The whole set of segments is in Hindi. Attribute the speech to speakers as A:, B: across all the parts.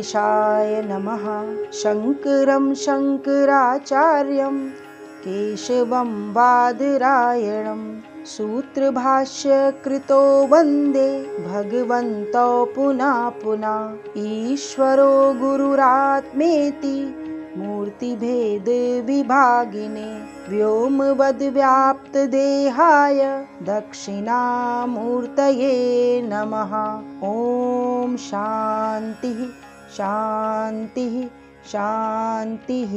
A: वेंकटेशाय नमः। शङ्करं शङ्कराचार्यं केशवं बादरायणं सूत्रभाष्यकृतो वन्दे भगवन्तौ पुनः पुनः। ईश्वरो गुरुरात्मेति मूर्तिभेदविभागिने व्योमवद्व्याप्तदेहाय दक्षिणामूर्तये नमः। ॐ शान्तिः शान्तिः शान्तिः।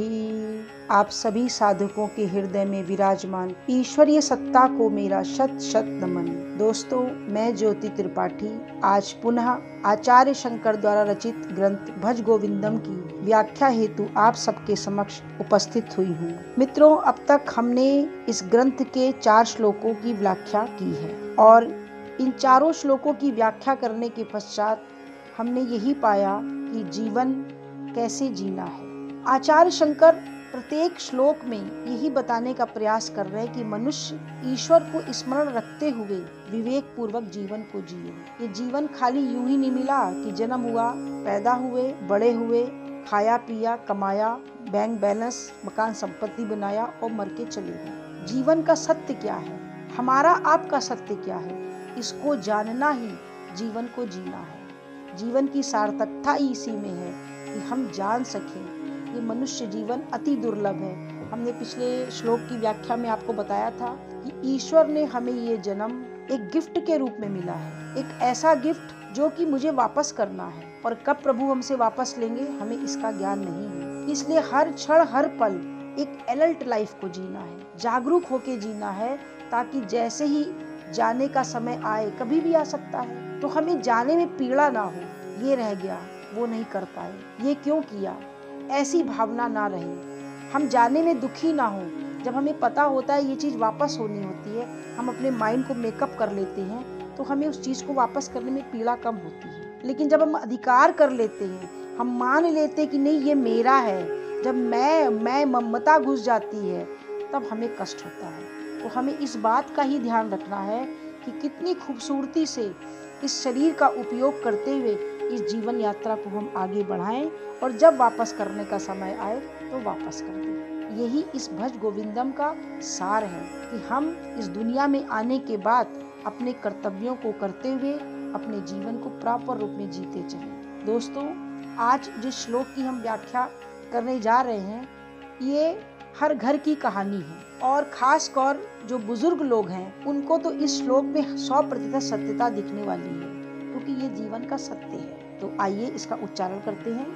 A: आप सभी साधकों के हृदय में विराजमान ईश्वरीय सत्ता को मेरा शत शत नमन। दोस्तों, मैं ज्योति त्रिपाठी आज पुनः आचार्य शंकर द्वारा रचित ग्रंथ भज गोविंदम की व्याख्या हेतु आप सबके समक्ष उपस्थित हुई हूँ। मित्रों, अब तक हमने इस ग्रंथ के 4 श्लोकों की व्याख्या की है और इन चारों श्लोकों की व्याख्या करने के पश्चात हमने यही पाया कि जीवन कैसे जीना है। आचार्य शंकर प्रत्येक श्लोक में यही बताने का प्रयास कर रहे हैं कि मनुष्य ईश्वर को स्मरण रखते हुए विवेक पूर्वक जीवन को जिए। ये जीवन खाली यूं ही नहीं मिला कि जन्म हुआ, पैदा हुए, बड़े हुए, खाया पिया, कमाया, बैंक बैलेंस, मकान संपत्ति बनाया और मर के चले गए। जीवन का सत्य क्या है, हमारा आपका सत्य क्या है, इसको जानना ही जीवन को जीना है। जीवन की सार्थकता ही इसी में है कि हम जान सकें ये मनुष्य जीवन अति दुर्लभ है। हमने पिछले श्लोक की व्याख्या में आपको बताया था कि ईश्वर ने हमें ये जन्म एक गिफ्ट के रूप में मिला है, एक ऐसा गिफ्ट जो कि मुझे वापस करना है और कब प्रभु हमसे वापस लेंगे हमें इसका ज्ञान नहीं है। इसलिए हर क्षण हर पल एक एलर्ट लाइफ को जीना है, जागरूक होके जीना है, ताकि जैसे ही जाने का समय आए, कभी भी आ सकता है, तो हमें जाने में पीड़ा ना हो, ये रह गया, वो नहीं कर पाए, ये क्यों किया, ऐसी भावना ना रहे। हम जाने में दुखी ना हो। जब हमें पता होता है ये चीज़ वापस होनी होती है, हम अपने माइंड को मेकअप कर लेते हैं, तो हमें उस चीज़ को वापस करने में पीड़ा कम होती है। लेकिन जब हम अधिकार कर लेते हैं, हम मान लेते हैं कि नहीं ये मेरा है, जब मैं ममता घुस जाती है, तब हमें कष्ट होता है। तो हमें इस बात का ही ध्यान रखना है कि कितनी खूबसूरती से इस शरीर का उपयोग करते हुए इस जीवन यात्रा को हम आगे बढ़ाएं और जब वापस करने का समय आए तो वापस कर दें। यही इस भज गोविंदम का सार है कि हम इस दुनिया में आने के बाद अपने कर्तव्यों को करते हुए अपने जीवन को प्रॉपर रूप में जीते चलें। दोस्तों, आज जिस श्लोक की हम व्याख्या करने जा रहे हैं, ये हर घर की कहानी है और खासकर जो बुजुर्ग लोग हैं उनको तो इस श्लोक में 100% सत्यता दिखने वाली है, क्योंकि ये जीवन का सत्य है। तो आइए इसका उच्चारण करते हैं।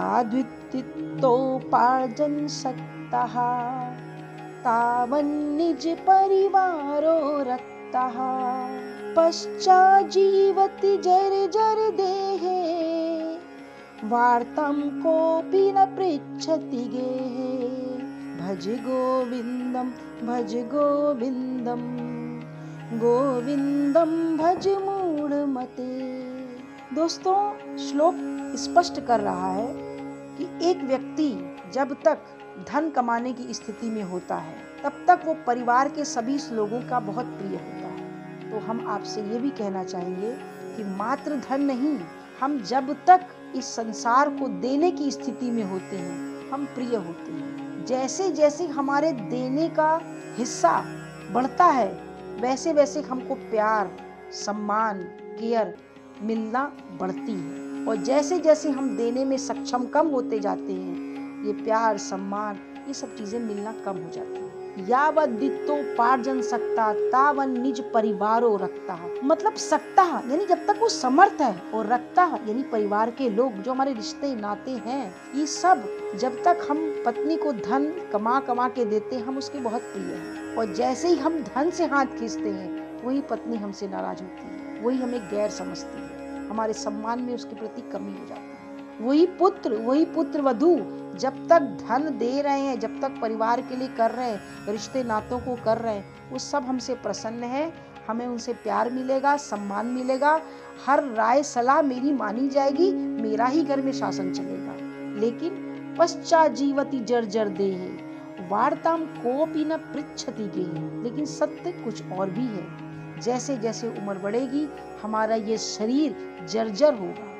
A: याद्वित्तोपार्जन सक्तः तावन्निज परिवारो रक्तः पश्चाज्जीवति जर्जर देहे वार्तां कोऽपि न पृच्छति गेहे भज गोविंदम गोविंदम गोविंदम भज मूढ़मते। दोस्तों, श्लोक स्पष्ट कर रहा है कि एक व्यक्ति जब तक धन कमाने की स्थिति में होता है तब तक वो परिवार के सभी लोगों का बहुत प्रिय होता है। तो हम आपसे ये भी कहना चाहेंगे कि मात्र धन नहीं, हम जब तक इस संसार को देने की स्थिति में होते हैं हम प्रिय होते हैं। जैसे जैसे हमारे देने का हिस्सा बढ़ता है वैसे वैसे हमको प्यार, सम्मान, केयर मिलना बढ़ती है और जैसे जैसे हम देने में सक्षम कम होते जाते हैं, ये प्यार, सम्मान, ये सब चीजें मिलना कम हो जाती है। यावद्वित्तोपार्जन सक्तः तावन निज परिवारो रक्तः, मतलब सक्तः यानी जब तक वो समर्थ है, और रक्तः यानी परिवार के लोग जो हमारे रिश्ते नाते हैं, ये सब जब तक हम पत्नी को धन कमा कमा के देते हैं हम उसके बहुत प्रिय हैं, और जैसे ही हम धन से हाथ खींचते हैं वही पत्नी हमसे नाराज होती है, वही हमें गैर समझती है, हमारे सम्मान में उसके प्रति कमी हो जाती है। वही पुत्र वधू जब तक धन दे रहे हैं, जब तक परिवार के लिए कर रहे हैं, रिश्ते नातों को कर रहे हैं, वो सब हमसे प्रसन्न है, हमें उनसे प्यार मिलेगा, सम्मान मिलेगा, हर राय सलाह मेरी मानी जाएगी, मेरा ही घर में शासन चलेगा। लेकिन पश्चाज्जीवति जर्जर देहे वार्ताम कोपि न पृच्छति गेहे, लेकिन सत्य कुछ और भी है। जैसे जैसे उम्र बढ़ेगी हमारा ये शरीर जर्जर होगा,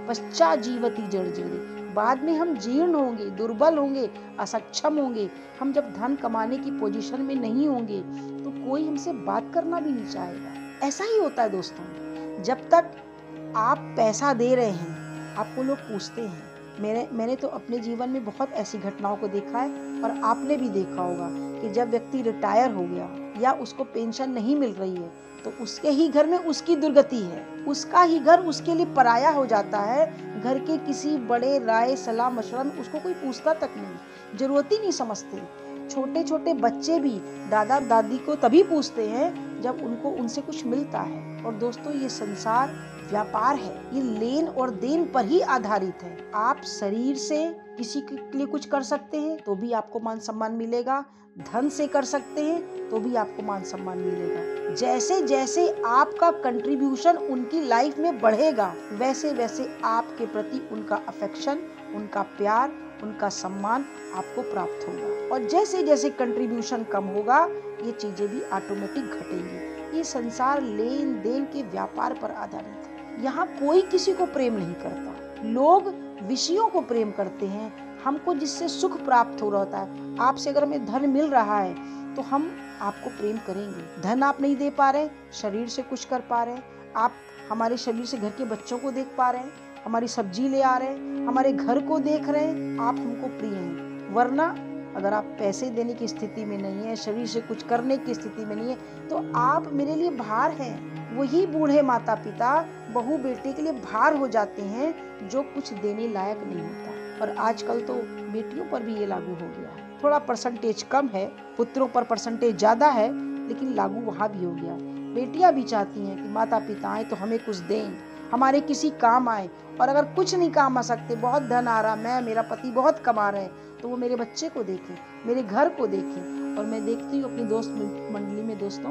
A: पश्चात जीवति जर्जरी। बाद में हम जीर्ण होंगे, दुर्बल होंगे, असक्षम होंगे। हम जब धन कमाने की पोजीशन में नहीं होंगे तो कोई हमसे बात करना भी नहीं चाहेगा। ऐसा ही होता है दोस्तों। जब तक आप पैसा दे रहे हैं आपको लोग पूछते हैं। मैंने तो अपने जीवन में बहुत ऐसी घटनाओं को देखा है और आपने भी देखा होगा कि जब व्यक्ति रिटायर हो गया या उसको पेंशन नहीं मिल रही है तो उसके ही घर में उसकी दुर्गति है। उसका ही घर उसके लिए पराया हो जाता है। घर के किसी बड़े राय सलाह मशवरा में उसको कोई पूछता तक नहीं, जरूरत ही नहीं समझते। छोटे छोटे बच्चे भी दादा दादी को तभी पूछते हैं जब उनको उनसे कुछ मिलता है। और दोस्तों ये संसार व्यापार है, ये लेन और देन पर ही आधारित है। आप शरीर से किसी के लिए कुछ कर सकते हैं तो भी आपको मान सम्मान मिलेगा, धन से कर सकते हैं तो भी आपको मान सम्मान मिलेगा। जैसे जैसे आपका कंट्रीब्यूशन उनकी लाइफ में बढ़ेगा वैसे वैसे आपके प्रति उनका अफेक्शन, उनका प्यार, उनका सम्मान आपको प्राप्त होगा। और जैसे जैसे कंट्रीब्यूशन कम होगा ये चीजें भी ऑटोमेटिक घटेंगी। ये संसार लेन देन के व्यापार पर आधारित है। यहाँ कोई किसी को प्रेम नहीं करता। लोग विषयों को प्रेम करते हैं, हमको जिससे सुख प्राप्त हो रहा होता है। आपसे अगर हमें धन मिल रहा है तो हम आपको प्रेम करेंगे। धन आप नहीं दे पा रहे, शरीर से कुछ कर पा रहे, आप हमारे शरीर से घर के बच्चों को देख पा रहे हैं, हमारी सब्जी ले आ रहे हैं, हमारे घर को देख रहे हैं, आप हमको प्रिय हैं। वरना अगर आप पैसे देने की स्थिति में नहीं है, शरीर से कुछ करने की स्थिति में नहीं है तो आप मेरे लिए भार हैं। वही बूढ़े माता पिता बहू बेटे के लिए भार हो जाते हैं जो कुछ देने लायक नहीं होता। और आजकल तो बेटियों पर भी ये लागू हो गया है। थोड़ा परसेंटेज कम है, पुत्रों पर परसेंटेज ज्यादा है, लेकिन लागू वहाँ भी हो गया। बेटियां भी चाहती हैं कि माता पिता आए तो हमें कुछ दें, हमारे किसी काम आए। और अगर कुछ नहीं काम आ सकते, बहुत धन आ रहा, मेरा पति बहुत कमा रहे हैं, तो वो मेरे बच्चे को देखे, मेरे घर को देखे। और मैं देखती हूँ अपनी दोस्त मंडली में दोस्तों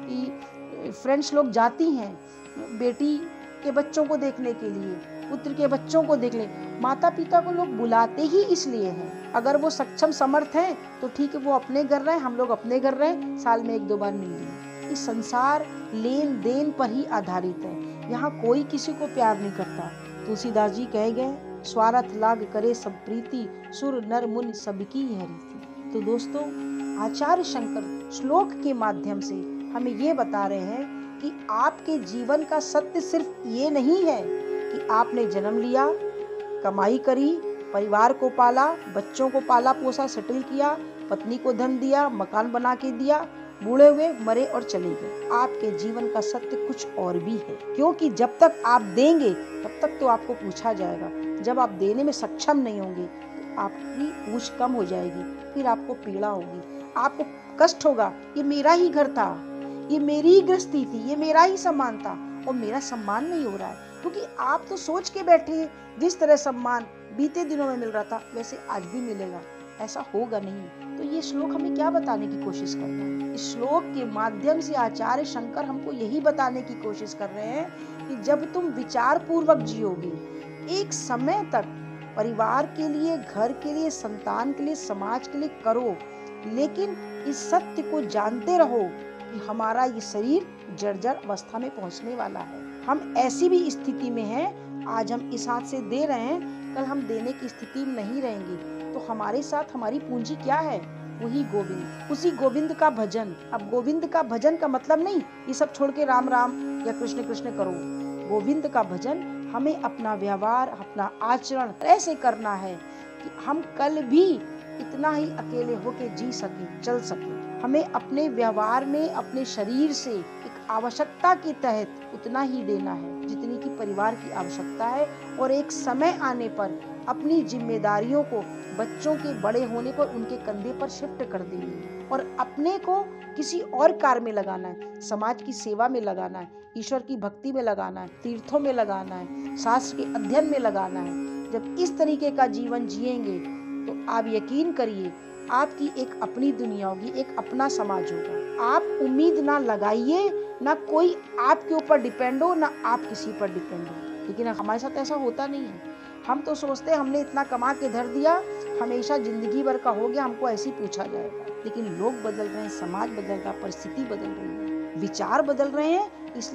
A: कि फ्रेंड्स लोग जाती हैं बेटी के बच्चों को देखने के लिए, पुत्र के बच्चों को देख ले। माता पिता को लोग बुलाते ही इसलिए हैं। अगर वो सक्षम समर्थ हैं तो ठीक है, वो अपने घर रहे, हम लोग अपने घर रहे, साल में 1-2 बार मिल लिए। इस संसार लेन देन पर ही आधारित है। यहाँ कोई किसी को प्यार नहीं करता। तुलसीदास जी कह गए, स्वार्थ लाग करे सब प्रीति, सुर नर मुनि सबकी है रीति। तो दोस्तों आचार्य शंकर श्लोक के माध्यम से हमें ये बता रहे हैं कि आपके जीवन का सत्य सिर्फ ये नहीं है कि आपने जन्म लिया, कमाई करी, परिवार को पाला, बच्चों को पाला पोसा, सेटल किया, पत्नी को धन दिया, मकान बना के दिया, बूढ़े हुए, मरे और चले गए। आपके जीवन का सत्य कुछ और भी है। क्योंकि जब तक आप देंगे तब तक तो आपको पूछा जाएगा। जब आप देने में सक्षम नहीं होंगे तो आपकी पूछ कम हो जाएगी, फिर आपको पीड़ा होगी, आपको कष्ट होगा। ये मेरा ही घर था, ये मेरी ही गृहस्थी थी, ये मेरा ही सम्मान था और मेरा सम्मान नहीं हो रहा है। क्योंकि आप तो सोच के बैठे हैं जिस तरह सम्मान बीते दिनों में मिल रहा था वैसे आज भी मिलेगा, ऐसा होगा नहीं। तो ये श्लोक हमें क्या बताने की कोशिश कर रहा है? इस श्लोक के माध्यम से आचार्य शंकर हमको यही बताने की कोशिश कर रहे हैं कि जब तुम विचार पूर्वक जियोगे, एक समय तक परिवार के लिए, घर के लिए, संतान के लिए, समाज के लिए करो, लेकिन इस सत्य को जानते रहो कि हमारा ये शरीर जर्जर अवस्था में पहुंचने वाला है। हम ऐसी भी स्थिति में हैं, आज हम इस हाथ से दे रहे हैं, कल हम देने की स्थिति में नहीं रहेंगे। तो हमारे साथ हमारी पूंजी क्या है? वही गोविंद, उसी गोविंद का भजन। अब गोविंद का भजन का मतलब नहीं ये सब छोड़ के राम राम या कृष्ण कृष्ण करो। गोविंद का भजन हमें अपना व्यवहार, अपना आचरण ऐसे करना है कि हम कल भी इतना ही अकेले होके जी सके, चल सके। हमें अपने व्यवहार में अपने शरीर से एक आवश्यकता के तहत उतना ही देना है जितनी की परिवार की आवश्यकता है। और एक समय आने पर अपनी जिम्मेदारियों को बच्चों के बड़े होने पर उनके कंधे पर शिफ्ट कर देंगे और अपने को किसी और कार्य में लगाना है, समाज की सेवा में लगाना है, ईश्वर की भक्ति में लगाना है, तीर्थों में लगाना है, शास्त्र के अध्ययन में लगाना है। जब इस तरीके का जीवन जिएंगे तो आप यकीन करिए आपकी एक अपनी दुनिया होगी, एक अपना समाज होगा। आप उम्मीद ना लगाइए, ना कोई आपके ऊपर डिपेंड हो, ना आप किसी पर डिपेंड हो। लेकिन हमारे साथ ऐसा होता नहीं है। हम तो सोचते हैं हमने इतना कमा के धर दिया, हमेशा जिंदगी भर का हो गया, हमको ऐसे ही पूछा जाएगा। लेकिन लोग बदल रहे हैं, समाज बदल रहा, परिस्थिति बदल रही है, विचार बदल रहे हैं, इसलिए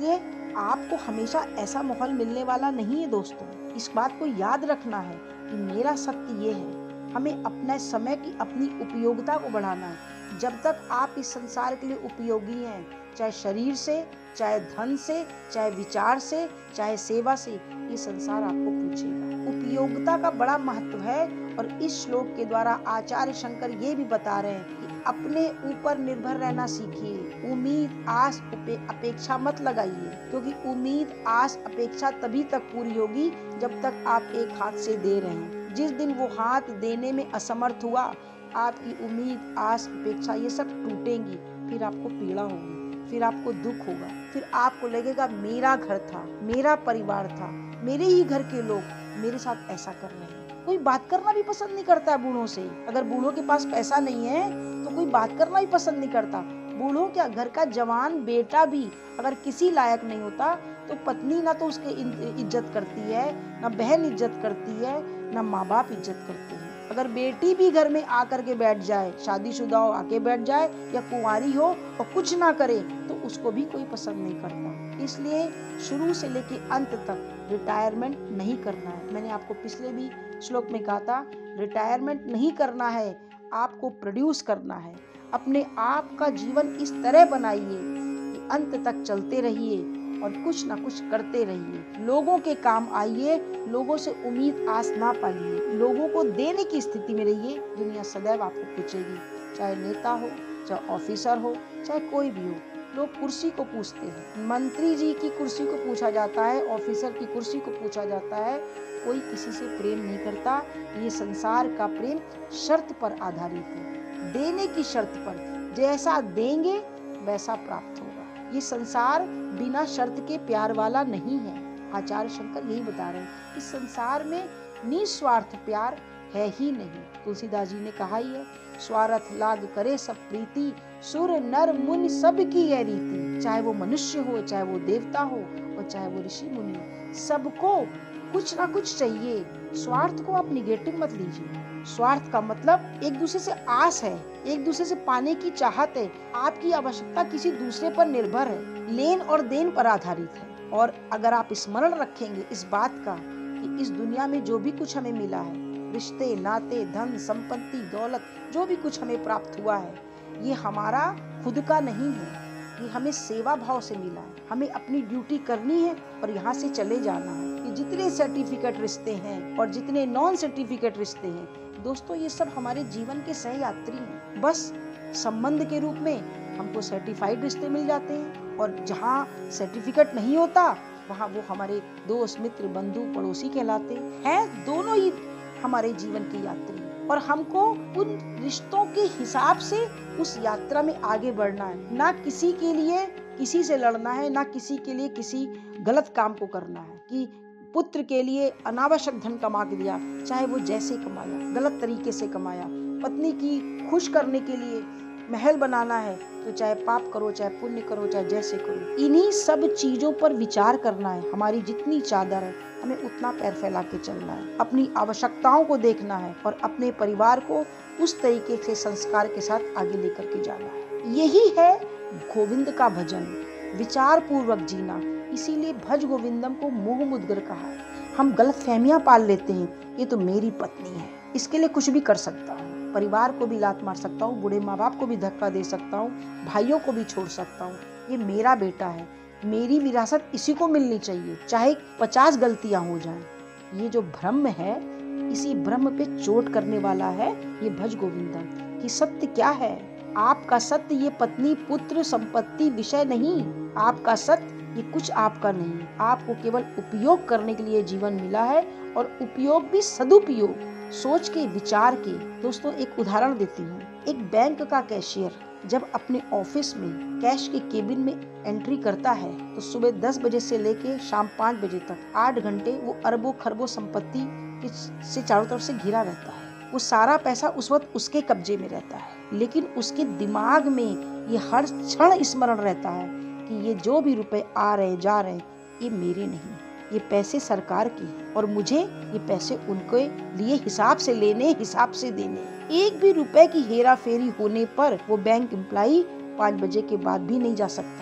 A: आपको हमेशा ऐसा माहौल मिलने वाला नहीं है दोस्तों। इस बात को याद रखना है कि मेरा सत्य ये है, हमें अपने समय की अपनी उपयोगिता को बढ़ाना है। जब तक आप इस संसार के लिए उपयोगी हैं, चाहे शरीर से, चाहे धन से, चाहे विचार से, चाहे सेवा से, ये संसार आपको पूछेगा। उपयोगिता का बड़ा महत्व है और इस श्लोक के द्वारा आचार्य शंकर ये भी बता रहे हैं कि अपने ऊपर निर्भर रहना सीखिए। उम्मीद आस अपेक्षा मत लगाइए, क्योंकि उम्मीद आस अपेक्षा तभी तक पूरी होगी जब तक आप एक हाथ से दे रहे हैं। जिस दिन वो हाथ देने में असमर्थ हुआ, आपकी उम्मीद आस अपेक्षा ये सब टूटेंगी। फिर आपको पीड़ा होगी, फिर आपको दुख होगा, फिर आपको लगेगा मेरा घर था, मेरा परिवार था, मेरे ही घर के लोग मेरे साथ ऐसा कर रहे हैं। कोई बात करना भी पसंद नहीं करता है बूढ़ों से। अगर बूढ़ों के पास पैसा नहीं है तो कोई बात करना भी पसंद नहीं करता। बूढ़ों क्या, घर का जवान बेटा भी अगर किसी लायक नहीं होता तो पत्नी ना तो उसकी इज्जत करती है, ना बहन इज्जत करती है, ना माँ बाप इज्जत करते हैं। अगर बेटी भी घर में आकर के बैठ जाए, शादीशुदा हो आके बैठ जाए, या कुंवारी हो और कुछ ना करे, तो उसको भी कोई पसंद नहीं करता। इसलिए शुरू से लेके अंत तक रिटायरमेंट नहीं करना है। मैंने आपको पिछले भी श्लोक में कहा था, रिटायरमेंट नहीं करना है, आपको प्रोड्यूस करना है। अपने आप का जीवन इस तरह बनाइए कि अंत तक चलते रहिए और कुछ ना कुछ करते रहिए। लोगों के काम आइए, लोगों से उम्मीद आस ना पाइए, लोगों को देने की स्थिति में रहिए। दुनिया सदैव आपको पूछेगी, चाहे नेता हो, चाहे ऑफिसर हो, चाहे कोई भी हो। लोग कुर्सी को पूछते हैं, मंत्री जी की कुर्सी को पूछा जाता है, ऑफिसर की कुर्सी को पूछा जाता है। कोई किसी से प्रेम नहीं करता। ये संसार का प्रेम शर्त पर आधारित है, देने की शर्त पर। जैसा देंगे वैसा प्राप्त होगा। ये संसार बिना शर्त के प्यार वाला नहीं है। आचार्य शंकर यही बता रहे हैं, इस संसार में निस्वार्थ प्यार है ही नहीं। तुलसीदास जी ने कहा ही है, स्वार्थ लाग करे सब प्रीति, सुर नर मुनि सब की है रीति। चाहे वो मनुष्य हो, चाहे वो देवता हो और चाहे वो ऋषि मुनि हो, सबको कुछ ना कुछ चाहिए। स्वार्थ को आप निगेटिव मत लीजिए। स्वार्थ का मतलब एक दूसरे से आस है, एक दूसरे से पाने की चाहत है। आपकी आवश्यकता किसी दूसरे पर निर्भर है, लेन और देन पर आधारित है। और अगर आप स्मरण रखेंगे इस बात का कि इस दुनिया में जो भी कुछ हमें मिला है, रिश्ते, नाते, धन, संपत्ति, दौलत, जो भी कुछ हमें प्राप्त हुआ है, ये हमारा खुद का नहीं है। ये हमें सेवा भाव से मिला है। हमें अपनी ड्यूटी करनी है और यहाँ से चले जाना है। ये जितने सर्टिफिकेट रिश्ते हैं और जितने नॉन सर्टिफिकेट रिश्ते हैं दोस्तों, ये सब हमारे जीवन के सहयात्री हैं। बस संबंध के रूप में हमको सर्टिफाइड रिश्ते मिल जाते हैं, और जहाँ सर्टिफिकेट नहीं होता वहाँ वो हमारे दोस्त, मित्र, बंधु, पड़ोसी कहलाते हैं। दोनों ही हमारे जीवन की यात्री, और हमको उन रिश्तों के हिसाब से उस यात्रा में आगे बढ़ना है। ना किसी के लिए किसी से लड़ना है, ना किसी के लिए किसी गलत काम को करना है कि पुत्र के लिए अनावश्यक धन कमा के दिया, चाहे वो जैसे कमाया, गलत तरीके से कमाया। पत्नी की खुश करने के लिए महल बनाना है, तो चाहे पाप करो, चाहे पुण्य करो, चाहे जैसे करो। इन्हीं सब चीजों पर विचार करना है। हमारी जितनी चादर है हमें उतना पैर फैला के चलना है। अपनी आवश्यकताओं को देखना है और अपने परिवार को उस तरीके से संस्कार के साथ आगे लेकर के जाना है। यही है गोविंद का भजन, विचार पूर्वक जीना। इसीलिए भज गोविंदम को मोह मुद्गर कहा है। हम गलत फहमियां पाल लेते हैं, ये तो मेरी पत्नी है, इसके लिए कुछ भी कर सकता हूँ, परिवार को भी लात मार सकता हूँ, बूढ़े माँ बाप को भी धक्का दे सकता हूँ, भाइयों को भी छोड़ सकता हूँ, ये मेरा बेटा है, मेरी विरासत इसी को मिलनी चाहिए, चाहे 50 गलतियां हो जाएं। ये जो भ्रम है, इसी भ्रम पे चोट करने वाला है ये भज गोविंदम। कि सत्य क्या है? आपका सत्य ये पत्नी, पुत्र, संपत्ति, विषय नहीं। आपका सत्य ये कुछ आपका नहीं। आपको केवल उपयोग करने के लिए जीवन मिला है, और उपयोग भी सदुपयोग, सोच के, विचार के। दोस्तों एक उदाहरण देती हूँ। एक बैंक का कैशियर जब अपने ऑफिस में कैश के केबिन में एंट्री करता है तो सुबह 10 बजे से लेके शाम 5 बजे तक 8 घंटे वो अरबों खरबों संपत्ति से चारों तरफ से घिरा रहता है। वो सारा पैसा उस वक्त उसके कब्जे में रहता है, लेकिन उसके दिमाग में ये हर क्षण स्मरण रहता है कि ये जो भी रुपए आ रहे जा रहे ये मेरे नहीं, ये पैसे सरकार के, और मुझे ये पैसे उनके लिए हिसाब से लेने, हिसाब से देने। एक भी रुपए की हेरा फेरी होने पर वो बैंक एम्प्लॉई 5 बजे के बाद भी नहीं जा सकता।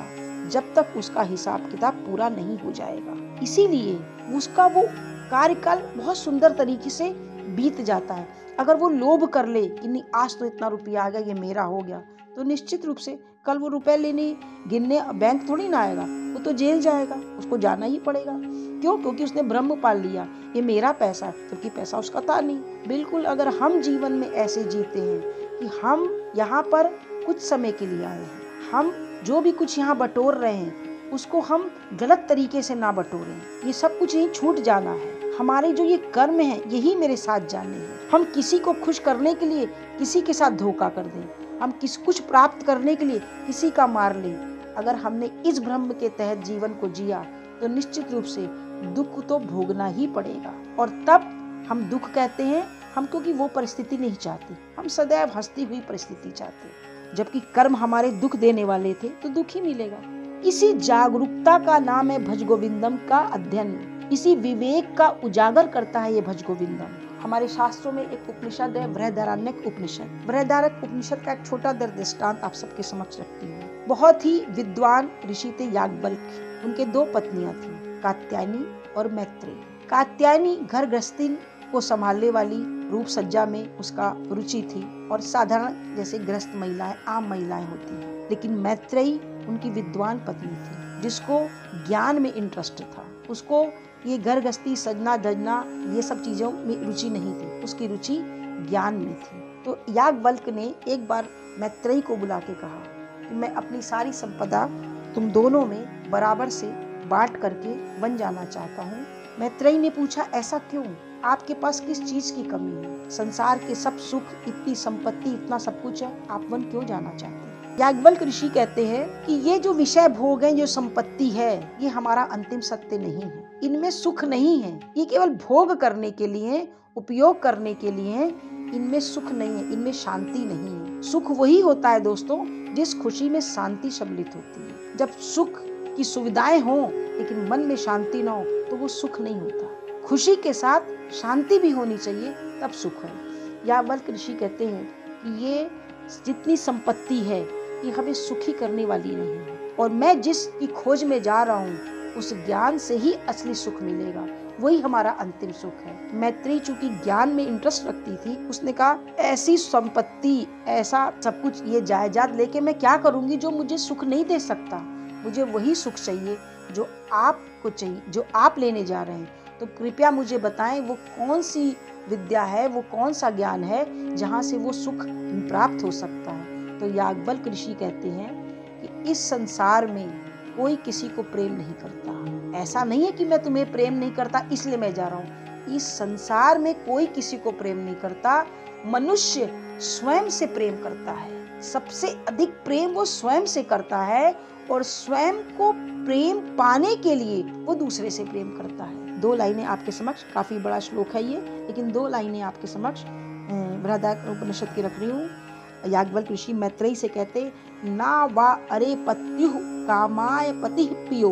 A: जब तक उसका हिसाब किताब पूरा नहीं हो जाएगा। इसीलिए उसका वो कार्यकाल बहुत सुंदर तरीके से बीत जाता है। अगर वो लोभ कर ले कि नहीं आज तो इतना रुपया आ गया, ये मेरा हो गया, तो निश्चित रूप से कल वो रुपए लेने गिनने बैंक थोड़ी ना आएगा, वो तो जेल जाएगा, उसको जाना ही पड़ेगा। क्यों? क्योंकि उसने ब्रह्म पाल लिया, ये मेरा पैसा है, क्योंकि पैसा उसका था नहीं। बिल्कुल अगर हम जीवन में ऐसे जीते हैं कि हम यहाँ पर कुछ समय के लिए आए हैं, हम जो भी कुछ यहाँ बटोर रहे हैं उसको हम गलत तरीके से ना बटोरें। ये सब कुछ यहीं छूट जाना है। हमारे जो ये कर्म है यही मेरे साथ जाने हैं। हम किसी को खुश करने के लिए किसी के साथ धोखा कर दें, हम कुछ प्राप्त करने के लिए किसी का मार लें। अगर हमने इस ब्रह्म के तहत जीवन को जिया तो निश्चित रूप से दुख तो भोगना ही पड़ेगा। और तब हम दुख कहते हैं हम, क्योंकि वो परिस्थिति नहीं चाहती, हम सदैव हंसती हुई परिस्थिति चाहते हैं। जबकि कर्म हमारे दुख देने वाले थे तो दुख ही मिलेगा। इसी जागरूकता का नाम है भज गोविंदम का अध्ययन। इसी विवेक का उजागर करता है ये भज गोविंदम। हमारे शास्त्रों में एक उपनिषद है बृहदारण्यक उपनिषद। बृहदारण्यक उपनिषद का एक छोटा दृष्टांत आप सबके समक्ष रखती हूँ। बहुत ही विद्वान ऋषि थे याज्ञवल्क्य। उनके 2 पत्नियां थी, कात्यायनी और मैत्रेयी। कात्यायनी घर गृहस्थी को संभालने वाली, रूप सज्जा में उसका रुचि थी और साधारण जैसे गृहस्थ महिलाएं, आम महिलाएं होती हैं। लेकिन मैत्रेयी उनकी विद्वान पत्नी थी जिसको ज्ञान में इंटरेस्ट था। उसको ये घर गृहस्थी सजना धजना ये सब चीजों में रुचि नहीं थी, उसकी रुचि ज्ञान में थी। तो याज्ञवल्क्य ने एक बार मैत्रेयी को बुला के कहा कि मैं अपनी सारी संपदा तुम दोनों में बराबर से बांट करके बन जाना चाहता हूँ। मैत्रेयी ने पूछा ऐसा क्यों? आपके पास किस चीज की कमी है? संसार के सब सुख, इतनी संपत्ति, इतना सब कुछ है, आप वन क्यों जाना चाहते हैं? याज्ञवल्क्य ऋषि कहते हैं कि ये जो विषय भोग है, जो संपत्ति है, ये हमारा अंतिम सत्य नहीं है। इनमें सुख नहीं है, ये केवल भोग करने के लिए, उपयोग करने के लिए। इनमें सुख नहीं है, इनमें शांति नहीं है। सुख वही होता है दोस्तों जिस खुशी में शांति सम्मिलित होती है। जब सुख की सुविधाएं हों लेकिन मन में शांति न हो तो वो सुख नहीं होता। खुशी के साथ शांति भी होनी चाहिए, तब सुख है। याज्ञवल्क्य ऋषि कहते हैं कि ये जितनी संपत्ति है ये हमें सुखी करने वाली नहीं है, और मैं जिसकी खोज में जा रहा हूँ उस ज्ञान से ही असली सुख मिलेगा, वही हमारा अंतिम सुख है। मैत्रेयी चूंकि ज्ञान में इंटरेस्ट रखती थी, उसने कहा ऐसी संपत्ति, ऐसा सब कुछ, ये जायदाद लेके मैं क्या करूंगी जो मुझे सुख नहीं दे सकता। मुझे वही सुख चाहिए जो आपको चाहिए, जो आप लेने जा रहे हैं। तो कृपया मुझे बताएं वो कौन सी विद्या है, वो कौन सा ज्ञान है जहाँ से वो सुख प्राप्त हो सकता है। तो याज्ञवल्क्य ऋषि कहते हैं कि इस संसार में कोई किसी को प्रेम नहीं करता। ऐसा नहीं है कि मैं तुम्हें प्रेम नहीं करता इसलिए मैं जा रहा हूँ। इस संसार में कोई किसी को प्रेम नहीं करता, मनुष्य स्वयं से प्रेम करता है। सबसे अधिक प्रेम वो स्वयं से करता है और स्वयं को प्रेम पाने के लिए वो दूसरे से प्रेम करता है। 2 लाइनें आपके समक्ष, काफी बड़ा श्लोक है ये, लेकिन 2 लाइनें आपके समक्ष बृहदारण्यक उपनिषद की रख रही हूँ। याज्ञवल्क्य ऋषि मैत्रेयी से कहते, ना वा अरे पत्युः कामाय पतिः पियो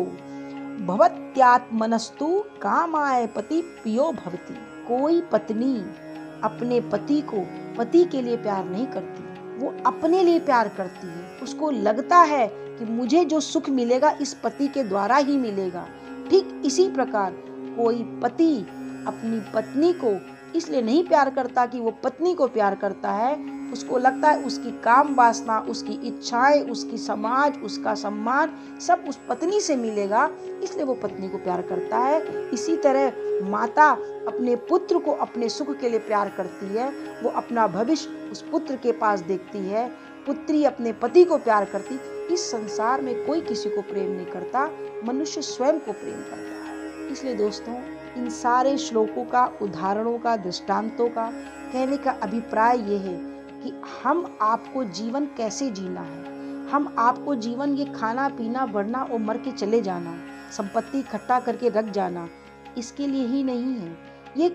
A: भवत्यात्मनस्तु कामाय पति पियो भवति। कोई पत्नी अपने पति को पति के लिए प्यार नहीं करती, वो अपने लिए प्यार करती है। उसको लगता है कि मुझे जो सुख मिलेगा इस पति के द्वारा ही मिलेगा। ठीक इसी प्रकार कोई पति अपनी पत्नी को इसलिए नहीं प्यार करता कि वो पत्नी को प्यार करता है, उसको लगता है उसकी काम वासना, उसकी इच्छाएं, उसकी समाज, उसका सम्मान सब उस पत्नी से मिलेगा, इसलिए वो पत्नी को प्यार करता है। इसी तरह माता अपने पुत्र को अपने सुख के लिए प्यार करती है, वो अपना भविष्य उस पुत्र के पास देखती है। पुत्री अपने पति को प्यार करती। इस संसार में कोई किसी को प्रेम नहीं करता, मनुष्य स्वयं को प्रेम करता है। इसलिए दोस्तों, इन सारे श्लोकों का, उदाहरणों का, दृष्टांतों का कहने का अभिप्राय ये है कि हम आपको जीवन कैसे जीना है। हम आपको जीवन ये खाना पीना बढ़ना और मर के चले जाना, संपत्ति इकट्ठा करके रख जाना, इसके लिए ही नहीं है। ये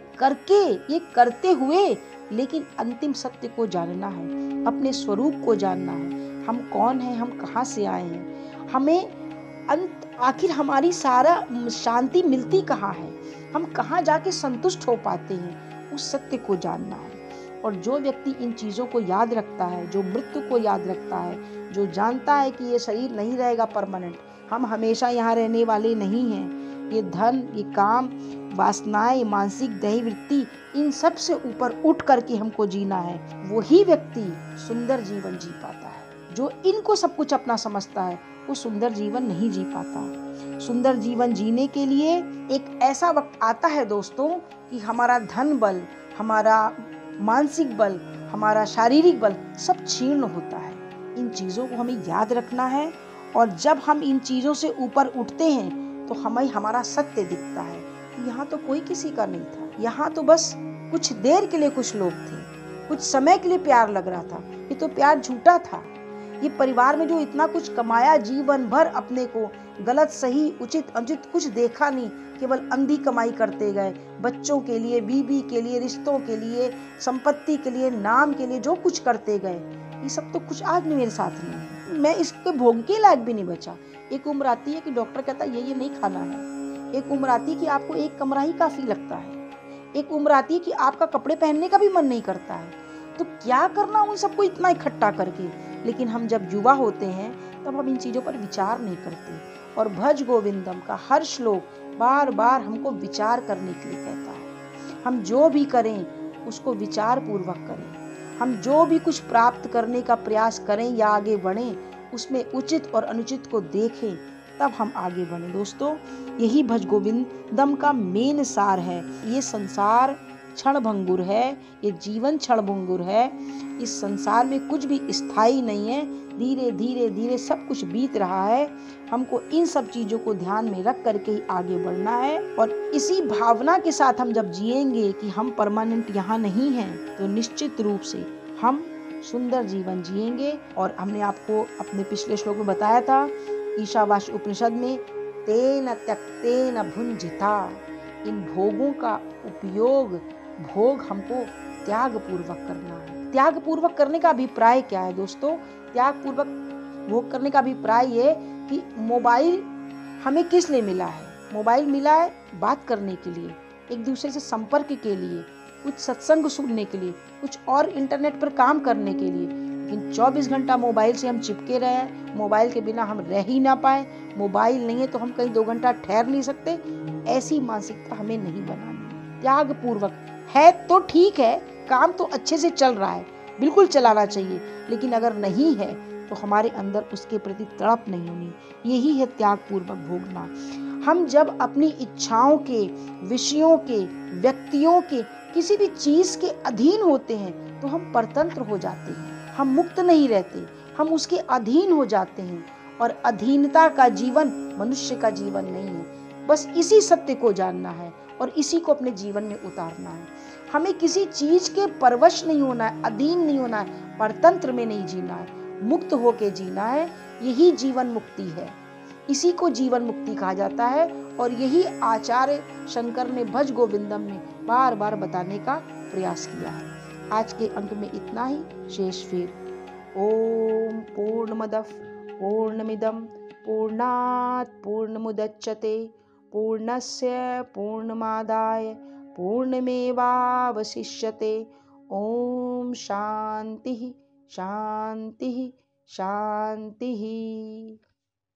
A: करते हुए लेकिन अंतिम सत्य को जानना है, अपने स्वरूप को जानना है। हम कौन हैं, हम कहाँ से आए हैं, हमें आखिर हमारी सारा शांति मिलती कहाँ है, हम कहाँ जाके संतुष्ट हो पाते हैं, उस सत्य को जानना है। और जो व्यक्ति इन चीज़ों को याद रखता है, जो मृत्यु को याद रखता है, जो जानता है कि ये शरीर नहीं रहेगा परमानेंट, हम हमेशा यहाँ रहने वाले नहीं हैं। ये धन, ये काम, वासनाएं, मानसिक दैहिवृत्ति, इन सब से ऊपर उठ करके हमको जीना है। वही व्यक्ति सुंदर जीवन जी पाता है। जो इनको सब कुछ अपना समझता है वो सुंदर जीवन नहीं जी पाता। सुंदर जीवन जीने के लिए एक ऐसा वक्त आता है दोस्तों कि हमारा धन बल, हमारा मानसिक बल, हमारा शारीरिक बल सब क्षीण होता है। इन चीज़ों को हमें याद रखना है और जब हम इन चीज़ों से ऊपर उठते हैं तो हमें हमारा सत्य दिखता है। यहाँ तो कोई किसी का नहीं था, यहाँ तो बस कुछ देर के लिए कुछ लोग थे, कुछ समय के लिए प्यार लग रहा था। ये तो प्यार झूठा था। ये परिवार में जो इतना कुछ कमाया, जीवन भर अपने को गलत सही उचित अनुचित कुछ देखा नहीं, केवल अंधी कमाई करते गए। बच्चों के लिए, बीवी के लिए, रिश्तों के लिए, संपत्ति के लिए, नाम के लिए जो कुछ करते गए, ये सब तो कुछ आज नहीं मेरे साथ नहीं है। मैं इसके भोग के लायक भी नहीं बचा। एक उम्र आती है कि डॉक्टर कहता है ये नहीं खाना है। एक उम्र आती है कि आपको एक कमरा ही काफी लगता है। एक उम्र आती है कि आपका कपड़े पहनने का भी मन नहीं करता है। तो क्या करना उन सबको इतना इकट्ठा करके। लेकिन हम जब युवा होते हैं तब हम इन चीजों पर विचार नहीं करते। और भज गोविंदम का हर श्लोक बार बार हमको विचार करने के लिए कहता है। हम जो भी करें उसको विचार पूर्वक करें। हम जो भी कुछ प्राप्त करने का प्रयास करें या आगे बढ़ें, उसमें उचित और अनुचित को देखें, तब हम आगे बढ़ें। दोस्तों, यही भज गोविंदम का मेन सार है। ये संसार क्षणभंगुर है, ये जीवन क्षणभंगुर है। इस संसार में कुछ भी स्थायी नहीं है। धीरे धीरे धीरे सब कुछ बीत रहा है। हमको इन सब चीज़ों को ध्यान में रख करके ही आगे बढ़ना है। और इसी भावना के साथ हम जब जिएंगे कि हम परमानेंट यहाँ नहीं हैं, तो निश्चित रूप से हम सुंदर जीवन जिएंगे। और हमने आपको अपने पिछले श्लोक में बताया था, ईशावास्य उपनिषद में, तेन त्यक्तेन भुंजिता। इन भोगों का उपयोग, भोग हमको त्याग पूर्वक करना है। त्याग पूर्वक करने का अभिप्राय क्या है दोस्तों? त्याग पूर्वक भोग करने का अभिप्राय ये कि मोबाइल हमें किस लिए मिला है? मोबाइल मिला है बात करने के लिए, एक दूसरे से संपर्क के लिए, कुछ सत्संग सुनने के लिए, कुछ और इंटरनेट पर काम करने के लिए। लेकिन 24 घंटा मोबाइल से हम चिपके रहे हैं, मोबाइल के बिना हम रह ही ना पाए। मोबाइल नहीं है तो हम कहीं 2 घंटा ठहर नहीं सकते। ऐसी मानसिकता हमें नहीं बनानी। त्याग पूर्वक है तो ठीक है, काम तो अच्छे से चल रहा है, बिल्कुल चलाना चाहिए। लेकिन अगर नहीं है तो हमारे अंदर उसके प्रति तड़प नहीं होनी। यही है त्याग पूर्वक भोगना। हम जब अपनी इच्छाओं के, विषयों के, व्यक्तियों के, किसी भी चीज के अधीन होते हैं तो हम परतंत्र हो जाते हैं। हम मुक्त नहीं रहते, हम उसके अधीन हो जाते हैं। और अधीनता का जीवन मनुष्य का जीवन नहीं है। बस इसी सत्य को जानना है और इसी को अपने जीवन में उतारना है। हमें किसी चीज के परवश नहीं होना है, अधीन नहीं होना है, परतंत्र में नहीं जीना है, मुक्त होके जीना है। यही जीवन मुक्ति है, इसी को जीवन मुक्ति कहा जाता है। और यही आचार्य शंकर ने भज गोविंदम में बार बार बताने का प्रयास किया है। आज के अंक में इतना ही, शेष फिर। ओम पूर्णमदः पूर्णमिदं पूर्णात् पूर्णमुदच्यते पूर्णस्य पूर्णमादाय पूर्णमेवावशिष्यते। ओम शांति शांति शांति।